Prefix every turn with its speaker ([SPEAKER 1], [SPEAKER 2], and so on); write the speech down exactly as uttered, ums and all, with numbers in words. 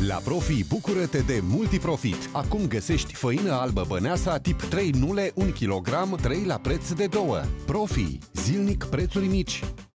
[SPEAKER 1] La Profi, bucură-te de multiprofit! Acum găsești făină albă Băneasa tip trei nule, un kilogram, trei la preț de două. Profi, zilnic prețuri mici.